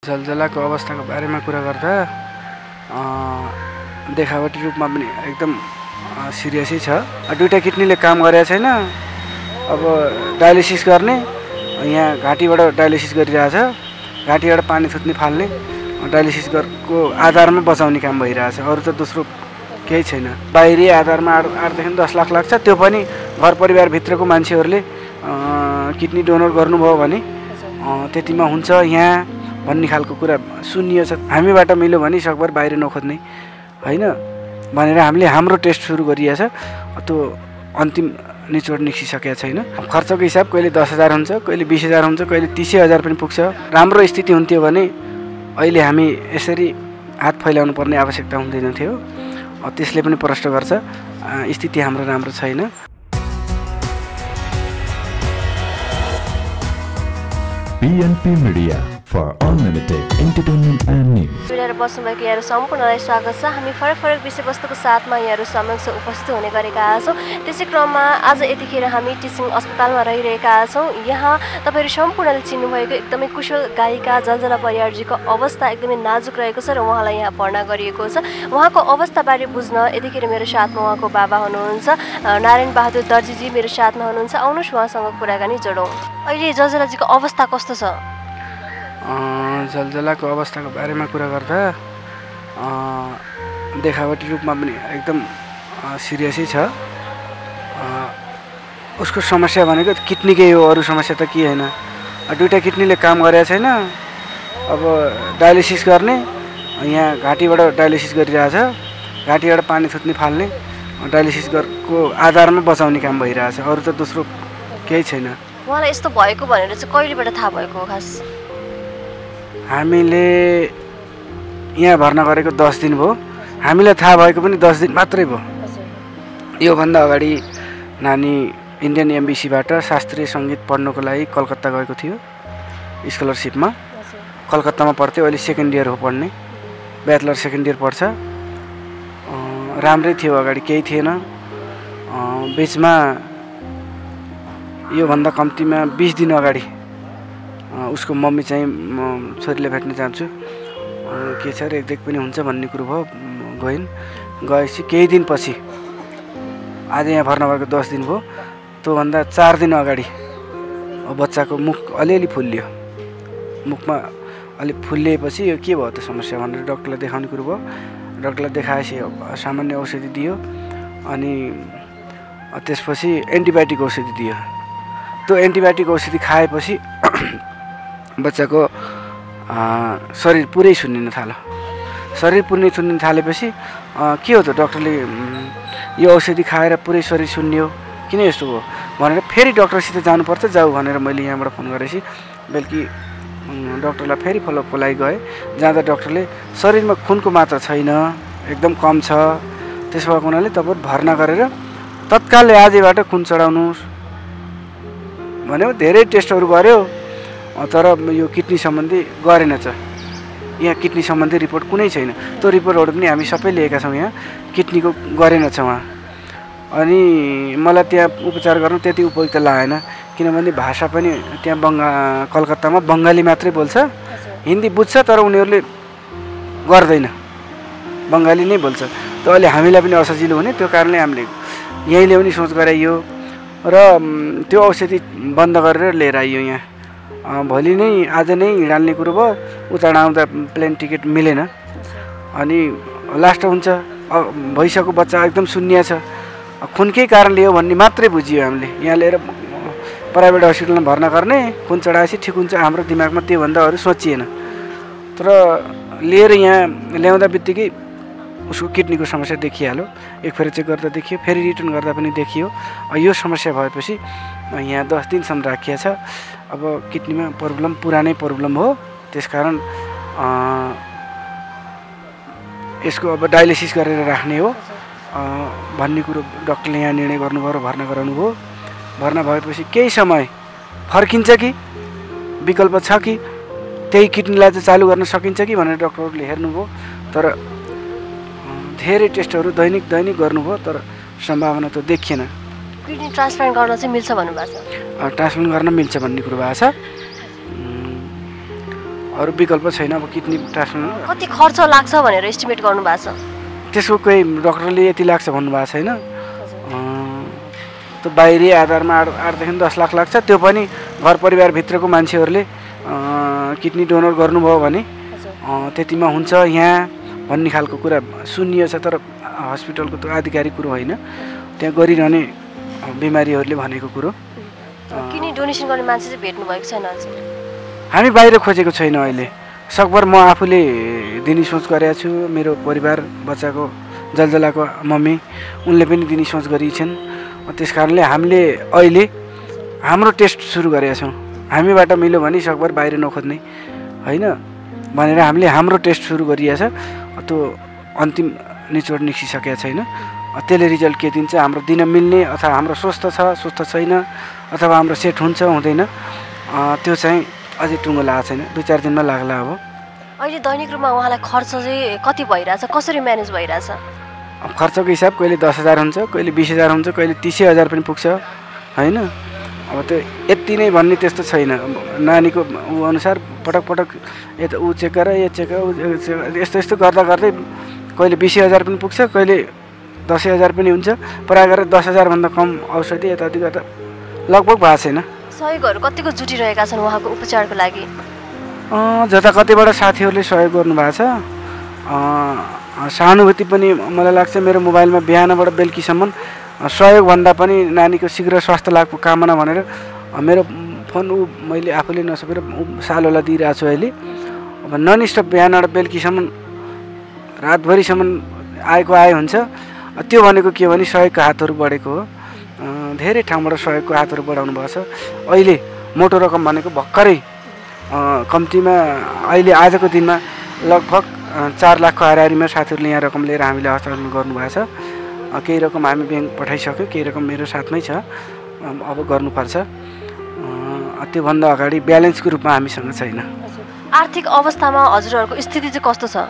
जलजलाको अवस्थाको बारेमा कुरा गर्दा देखावटी रूपमा पनि एकदम सिरियसै छ। दुईटा किडनीले काम गरेको छैन। अब डायलिसिस गर्ने यहाँ घाँटीबाट डायलिसिस गरिरहेछ। घाँटीबाट पानी थुत्ने फाल्ने डायलिसिस को आधारमा बचाउने काम भइरहेछ। अरू त दोस्रो केही छैन। बाहिरी आधारमा 8 देखि 10 लाख लाग्छ। त्यो पनि घर परिवारभित्रको मान्छेहरूले किडनी डोनर गर्नुभयो भने त्यतिमा हुन्छ यहाँ भन्ने खालको कुरा सुनिएको छ। हामीबाट मिल्यो भने सकभर बाहिर नखोज्ने होइन भनेर हामीले हाम्रो टेस्ट सुरु गरिएको छ। त्यो अन्तिम निचोड निस्किसकेको छैन। खर्चको हिसाब कहिले 10,000 हुन्छ, कहिले 20,000 हुन्छ, कहिले 30,000 पनि पुग्छ। राम्रो स्थिति हुन्थ्यो भने अहिले हामी यसरी हात फैलाउनु पर्ने आवश्यकता हुँदैन थियो। त्यसले पनि प्रश्न गर्छ। स्थिति हाम्रो राम्रो छैन। PNP Media for unlimited entertainment and news. जुडेर बस्नुभएको यहाँहरू सम्पूर्णलाई स्वागत छ। हामी फरक विषयवस्तुको साथमा यहाँहरू समक्ष उपस्थित हुने गरेका छौँ। त्यसै क्रममा आज यतिखेर हामी टिचिङ अस्पतालमा रहिरहेका छौँ। यहाँ तपाईँहरू सम्पूर्णले चिन्नुभएको एकदमै कुशल गायिका जलजला परियारजीको अवस्था एकदमै नाजुक रहेको छ र उहाँलाई यहाँ भर्ना गरिएको छ। उहाँको अवस्थाबारे बुझ्न यतिखेर मेरो साथमा उहाँको बाबा हुनुहुन्छ, नारायण बहादुर दर्जीजी मेरो साथमा हुनुहुन्छ। आउनुहोस् उहाँसँग कुराकानी जोडौँ। अहिले जलजलाजीको अवस्था कस्तो छ? जलजलाको अवस्थाको बारेमा कुरा गर्दा देखावटी रूपमा पनि एकदम सिरियसै छ। उसको समस्या भनेको किडनीकै हो, अरू समस्या त के होइन। दुईटा किडनीले काम गरेको छैन। अब डायलिसिस गर्ने यहाँ घाँटीबाट डायलिसिस गरिरहेछ। घाँटीबाट पानी थुत्ने फाल्ने डायलिसिस को आधारमा बचाउने काम भइरहेछ। अरू त दोस्रो केही छैन। उहाँलाई यस्तो भएको भनेर चाहिँ कहिलेबाट थाहा भएको हो? खास हामीले यहाँ भर्ना गरेको 10 दिन भयो। हामीलाई थाहा भएको पनि 10 दिन मात्रै भयो। योभन्दा अगाडि नानी इन्डियन एम्बेसीबाट शास्त्रीय सङ्गीत पढ्नको लागि कलकत्ता गएको थियो स्कलरसिपमा। कलकत्तामा पढ्थ्यो। अहिले सेकेन्ड इयर हो पढ्ने, ब्याचलर सेकेन्ड इयर पढ्छ। राम्रै थियो, अगाडि केही थिएन। बिचमा योभन्दा कम्तीमा 20 दिन अगाडि उसको मम्मी चाहिँ म छोरीले भेट्न चाहन्छु के छ रेखदेख पनि हुन्छ भन्ने कुरो भयो। गएपछि केही दिनपछि आज यहाँ भर्ना भएको 10 दिन भयो। त्योभन्दा 4 दिन अगाडि बच्चाको मुख अलिअलि फुल्लियो। मुखमा अलि फुल्लिएपछि यो के भयो त समस्या भनेर डक्टरलाई देखाउने कुरो भयो। डक्टरलाई देखाएपछि सामान्य औषधि दियो अनि त्यसपछि एन्टिबायोटिक औषधि दियो। त्यो एन्टिबायोटिक औषधि खाएपछि बच्चाको शरीर पुरै सुन्निन थाल्यो। शरीर पुरै सुन्निन थालेपछि के हो त डक्टरले यो औषधि खाएर पुरै शरीर सुन्नियो किन यस्तो भयो भनेर फेरि डक्टरसित जानुपर्छ जाऊ भनेर मैले यहाँबाट फोन गरेपछि बेलुकी डक्टरलाई फेरि फलोअपको लागि गएँ। जाँदा डक्टरले शरीरमा खुनको मात्रा छैन, एकदम कम छ। त्यसो भएको हुनाले तपाईँ भर्ना गरेर तत्कालले आजैबाट खुन चढाउनुहोस् भन्यो। धेरै टेस्टहरू गर्यो तर यो किडनी सम्बन्धी गरेनछ। यहाँ किडनी सम्बन्धी रिपोर्ट कुनै छैन। त्यो रिपोर्टहरू पनि हामी सबै लिएका छौँ। यहाँ किडनीको गरेनछ उहाँ। अनि मलाई त्यहाँ उपचार गर्नु त्यति उपयुक्त लागेन किनभने भाषा पनि त्यहाँ कलकत्तामा बङ्गाली मात्रै बोल्छ। हिन्दी बुझ्छ तर उनीहरूले गर्दैन, बङ्गाली नै बोल्छ। त अहिले हामीलाई पनि असजिलो हुने। त्यो कारणले हामीले यहीँ ल्याउने सोच गराइयो र त्यो औषधि बन्द गरेर लिएर आइयो यहाँ। भोलि नै आज नै हिँडाल्ने कुरो भयो। उता आउँदा प्लेन टिकट मिलेन अनि लास्ट हुन्छ भइसक्यो। बच्चा एकदम शून्य छ। खुनकै कारणले हो भन्ने मात्रै बुझियो हामीले। यहाँ लिएर प्राइभेट हस्पिटलमा भर्ना गर्ने, खुन चढाएपछि ठिक हुन्छ हाम्रो दिमागमा त्योभन्दा अरू सोचिएन। तर लिएर यहाँ ल्याउँदा बित्तिकै उसको किडनीको समस्या देखिहाल्यो। एक फेरि चेक गर्दा देखियो, फेरि रिटर्न गर्दा पनि देखियो। यो समस्या भएपछि यहाँ 10 दिनसम्म राखिएको छ। अब किडनीमा पुरानै प्रब्लम हो। त्यसकारण यसको अब डायलिसिस गरेर राख्ने हो भन्ने कुरो डक्टरले यहाँ निर्णय गर्नुभयो र भर्ना गराउनु भयो। भर्ना भएपछि केही समय फर्किन्छ कि विकल्प छ कि त्यही किडनीलाई चाहिँ चालु गर्न सकिन्छ कि भनेर डक्टरहरूले हेर्नुभयो। तर धेरै टेस्टहरू दैनिक गर्नुभयो तर सम्भावना त देखिएन। किडनी ट्रान्सप्लान्ट गर्न चाहिँ मिल्छ भन्नुभएको छ? ट्रान्सप्लान्ट गर्न मिल्छ भन्ने कुरो भएको छ। अरू विकल्प छैन। अब किडनी ट्रान्सप्लान्ट कति खर्च लाग्छ भनेर एस्टिमेट गर्नु भएको छ? त्यसको कोही डक्टरले यति लाग्छ भन्नुभएको छैन। त्यो बाहिरी आधारमा 8 देखि 10 लाख लाग्छ। त्यो पनि घर परिवारभित्रको मान्छेहरूले किडनी डोनर गर्नुभयो भने त्यतिमा हुन्छ यहाँ भन्ने खालको कुरा सुनियो छ। तर हस्पिटलको त्यो आधिकारिक कुरो होइन, त्यहाँ गरिरहने बिमारीहरूले भनेको कुरो। किडनी डोनेसन गर्ने मान्छे चाहिँ भेट्नु भएको छैन अझै? हामी बाहिर खोजेको छैन अहिले। सकभर म आफूले दिने सोच गरेको छु। मेरो परिवार बच्चाको जलजलाको मम्मी उनले पनि दिने सोच गरेकी छिन्। त्यस कारणले हामीले अहिले हाम्रो टेस्ट सुरु गरेका छौँ। हामीबाट मिल्यो भने सकभर बाहिर नखोज्ने होइन भनेर हामीले हाम्रो टेस्ट सुरु गरिएको छ। त्यो अन्तिम निचोड निस्किसकेको छैन। त्यसले रिजल्ट के दिन्छ, हाम्रो दिन मिल्ने अथवा हाम्रो स्वस्थ छ स्वस्थ छैन अथवा हाम्रो सेट हुन्छ हुँदैन, त्यो चाहिँ अझै टुङ्गो लागेको छैन। 2-4 दिनमा लाग्ला। अब अहिले दैनिक रूपमा उहाँलाई खर्च चाहिँ कति भइरहेछ, कसरी म्यानेज भइरहेछ? खर्चको हिसाब कहिले 10,000 हुन्छ, कहिले 20,000 हुन्छ, कहिले 30,000 पनि पुग्छ होइन। अब त्यो यति नै भन्ने त्यस्तो छैन। नानीको ऊ अनुसार पटक पटक यता ऊ चेक गर यो चेक यस्तो यस्तो गर्दा गर्दै कहिले 20,000 पनि पुग्छ, कहिले 10,000 पनि हुन्छ। प्रायः गरेर 10,000 भन्दा कम औषधि यताउति गर्दा लगभग भएको छैन। सहयोगहरू कतिको जुटिरहेका छन् उहाँको उपचारको लागि? जता कतिबाट साथीहरूले सहयोग गर्नुभएको छ। सहानुभूति पनि मलाई लाग्छ मेरो मोबाइलमा बिहानबाट बेलुकीसम्म सहयोगभन्दा पनि नानीको शीघ्र स्वास्थ्य लाभको कामना भनेर मेरो फोन मैले आफूले नसकेर सालोलाई दिइरहेको छु अहिले। अब नन स्टप बिहानबाट बेलुकीसम्म रातभरिसम्म आएको हुन्छ। त्यो भनेको के भने सहयोगको हातहरू बढेको हो। धेरै ठाउँबाट सहयोगको हातहरू बढाउनु भएको छ। अहिले मोटो रकम भनेको भर्खरै कम्तीमा अहिले आजको दिनमा लगभग 4 लाखको हाराहारीमा साथीहरूले यहाँ रकम लिएर हामीले हस्तान्तरण गर्नुभएको छ। केही रकम हामी ब्याङ्क पठाइसक्यो, केही रकम मेरो साथमै छ, अब गर्नुपर्छ। त्योभन्दा अगाडि ब्यालेन्सको रूपमा हामीसँग छैन। आर्थिक अवस्थामा हजुरहरूको स्थिति चाहिँ कस्तो छ?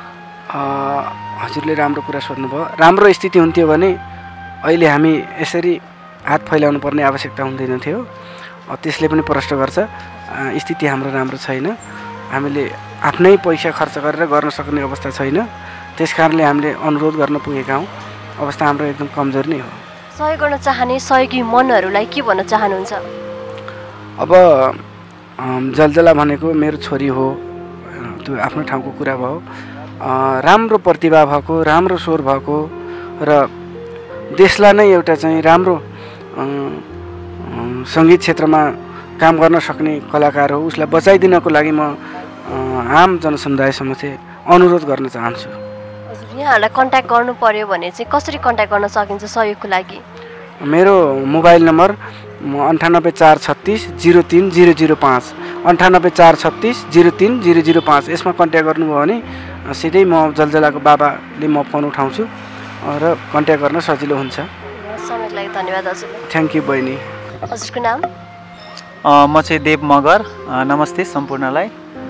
हजुरले राम्रो कुरा सोध्नुभयो। राम्रो स्थिति हुन्थ्यो भने अहिले हामी यसरी हात फैलाउनु पर्ने आवश्यकता हुँदैन थियो। त्यसले पनि प्रश्न गर्छ। स्थिति हाम्रो राम्रो छैन। हामीले आफ्नै पैसा खर्च गरेर गर्न सक्ने अवस्था छैन। त्यस कारणले हामीले अनुरोध गर्न पुगेका हौँ। अवस्था हाम्रो एकदम कमजोर नै हो। सहयोग गर्न चाहने सहयोगी मनहरूलाई के भन्न चाहनुहुन्छ? अब जलजला भनेको मेरो छोरी हो, त्यो आफ्नो ठाउँको कुरा भयो। राम्रो प्रतिभा भएको, राम्रो स्वर भएको र देशलाई नै एउटा चाहिँ राम्रो सङ्गीत क्षेत्रमा काम गर्न सक्ने कलाकार हो। उसलाई बचाइदिनको लागि म आम जनसमुदायसम्म चाहिँ अनुरोध गर्न चाहन्छु। यहाँहरूलाई कन्ट्याक्ट गर्नु पर्यो भने चाहिँ कसरी कन्ट्याक्ट गर्न सकिन्छ सहयोगको लागि? मेरो मोबाइल नम्बर 98 436 03005 98 436 03005। यसमा कन्ट्याक्ट गर्नुभयो भने सिधै म जलजलाको बाबाले म फोन उठाउँछु र कन्ट्याक्ट गर्न सजिलो हुन्छ। समयको लागि धन्यवाद हजुर। थ्याङ्क यू बहिनी। हजुरको नाम? म चाहिँ देव मगर। नमस्ते सम्पूर्णलाई।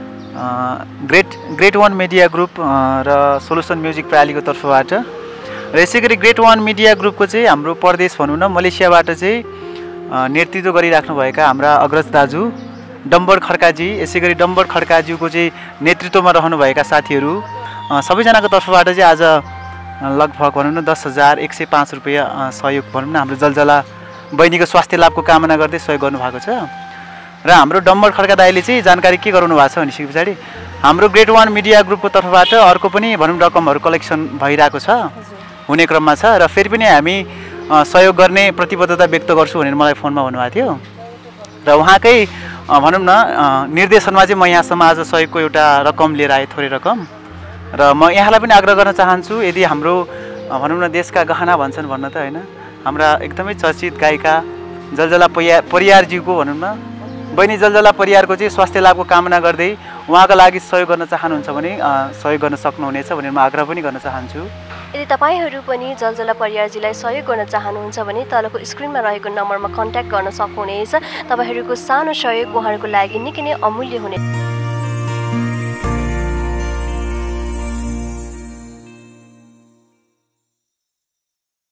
ग्रेट वान मिडिया ग्रुप र सोल्युसन म्युजिक प्रालीको तर्फबाट र यसै गरी ग्रेट वान मिडिया ग्रुपको चाहिँ हाम्रो प्रदेश भनौँ न मलेसियाबाट चाहिँ नेतृत्व गरिराख्नुभएका हाम्रा अग्रज दाजु डम्बर खड्काजी, यसै गरी डम्बर खड्काज्यूको चाहिँ नेतृत्वमा रहनुभएका साथीहरू सबैजनाको तर्फबाट चाहिँ आज लगभग भनौँ न 10,105 रुपियाँ सहयोग भनौँ न हाम्रो जलजला बहिनीको स्वास्थ्य लाभको कामना गर्दै सहयोग गर्नुभएको छ। र हाम्रो डम्बर खड्का दाइले चाहिँ जानकारी के गराउनु भएको छ भनेपछि पछाडि हाम्रो ग्रेट वान मिडिया ग्रुपको तर्फबाट अर्को पनि भनौँ रकमहरू कलेक्सन भइरहेको छ, हुने क्रममा छ। र फेरि पनि हामी सहयोग गर्ने प्रतिबद्धता व्यक्त गर्छु भनेर मलाई फोनमा भन्नुभएको थियो। र उहाँकै भनौँ न निर्देशनमा चाहिँ म यहाँसम्म आज सहयोगको एउटा रकम लिएर आएँ, थोरै रकम। र म यहाँलाई पनि आग्रह गर्न चाहन्छु, यदि हाम्रो भनौँ न देशका गहना भन्छन् भन्न त होइन, हाम्रा एकदमै चर्चित गायिका जलजला परियारज्यूको भनौँ न बहिनी जलजला परियारको चाहिँ स्वास्थ्य लाभको कामना गर्दै उहाँका लागि सहयोग गर्न चाहनुहुन्छ भने सहयोग गर्न सक्नुहुनेछ भनेर म आग्रह पनि गर्न चाहन्छु। यदि तपाईँहरू पनि जलजला परियारजीलाई सहयोग गर्न चाहनुहुन्छ भने तलको स्क्रिनमा रहेको नम्बरमा कन्ट्याक्ट गर्न सक्नुहुनेछ। तपाईँहरूको सानो सहयोग उहाँहरूको लागि निकै नै अमूल्य हुने।